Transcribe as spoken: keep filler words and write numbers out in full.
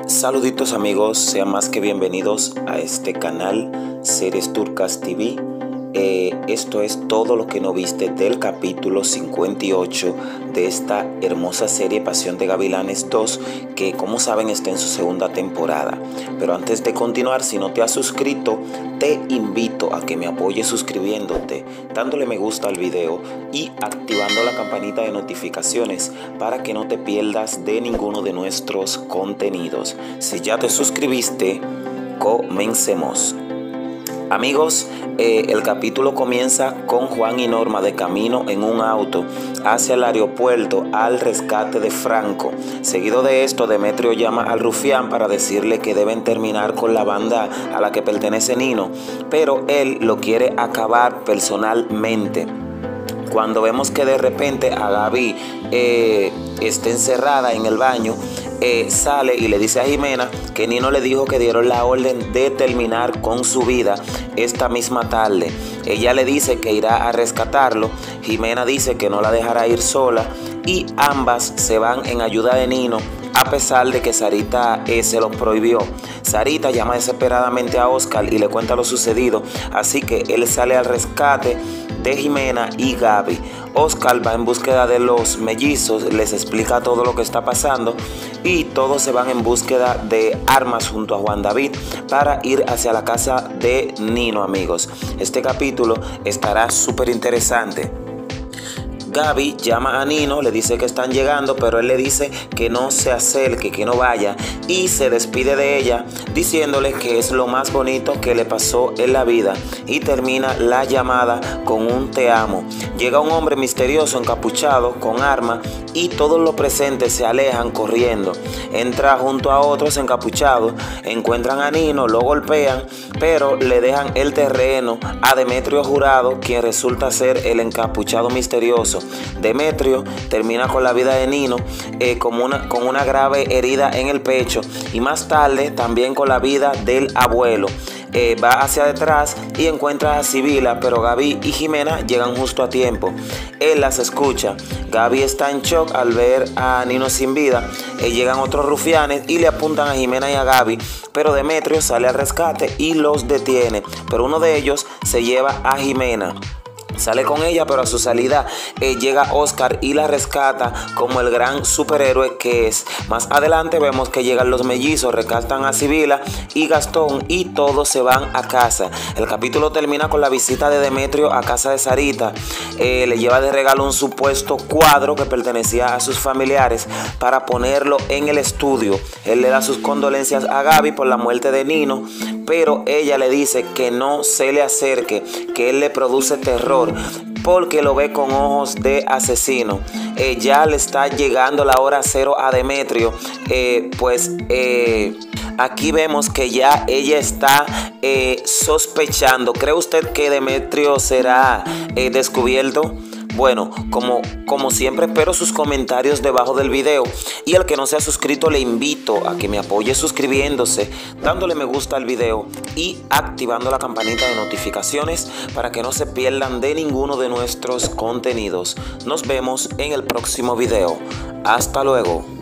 Saluditos amigos, sean más que bienvenidos a este canal Series Turcas T V. Eh, esto es todo lo que no viste del capítulo cincuenta y ocho de esta hermosa serie Pasión de Gavilanes dos, que como saben está en su segunda temporada. Pero antes de continuar, si no te has suscrito, te invito a que me apoyes suscribiéndote, dándole me gusta al video y activando la campanita de notificaciones para que no te pierdas de ninguno de nuestros contenidos. Si ya te suscribiste, comencemos. Amigos, eh, el capítulo comienza con Juan y Norma de camino en un auto hacia el aeropuerto al rescate de Franco. Seguido de esto, Demetrio llama al rufián para decirle que deben terminar con la banda a la que pertenece Nino, pero él lo quiere acabar personalmente. Cuando vemos que de repente a Gaby eh, está encerrada en el baño, eh, sale y le dice a Jimena que Nino le dijo que dieron la orden de terminar con su vida esta misma tarde. Ella le dice que irá a rescatarlo. Jimena dice que no la dejará ir sola y ambas se van en ayuda de Nino, a pesar de que Sarita eh, se lo prohibió. Sarita llama desesperadamente a Oscar y le cuenta lo sucedido, así que él sale al rescate de Jimena y Gaby. Oscar va en búsqueda de los mellizos, les explica todo lo que está pasando y todos se van en búsqueda de armas junto a Juan David para ir hacia la casa de Nino, amigos. Este capítulo estará súper interesante. Gaby llama a Nino, le dice que están llegando, pero él le dice que no se acerque, que no vaya, y se despide de ella diciéndole que es lo más bonito que le pasó en la vida, y termina la llamada con un te amo. Llega un hombre misterioso encapuchado con arma y todos los presentes se alejan corriendo. Entra junto a otros encapuchados, encuentran a Nino, lo golpean, pero le dejan el terreno a Demetrio Jurado, quien resulta ser el encapuchado misterioso. Demetrio termina con la vida de Nino eh, con, una, con una grave herida en el pecho, y más tarde también con la vida del abuelo. Eh, va hacia detrás y encuentra a Sibila, pero Gaby y Jimena llegan justo a tiempo. Él las escucha. Gaby está en shock al ver a Nino sin vida. Eh, llegan otros rufianes y le apuntan a Jimena y a Gaby, pero Demetrio sale al rescate y los detiene, pero uno de ellos se lleva a Jimena. Sale con ella, pero a su salida eh, llega Oscar y la rescata como el gran superhéroe que es. Más adelante vemos que llegan los mellizos, rescatan a Sibila y Gastón y todos se van a casa. El capítulo termina con la visita de Demetrio a casa de Sarita. Eh, le lleva de regalo un supuesto cuadro que pertenecía a sus familiares para ponerlo en el estudio. Él le da sus condolencias a Gaby por la muerte de Nino, pero ella le dice que no se le acerque, que él le produce terror porque lo ve con ojos de asesino. Eh, ya le está llegando la hora cero a Demetrio. Eh, pues eh, aquí vemos que ya ella está eh, sospechando. ¿Cree usted que Demetrio será eh, descubierto? Bueno, como, como siempre espero sus comentarios debajo del video, y al que no se ha suscrito le invito a que me apoye suscribiéndose, dándole me gusta al video y activando la campanita de notificaciones para que no se pierdan de ninguno de nuestros contenidos. Nos vemos en el próximo video. Hasta luego.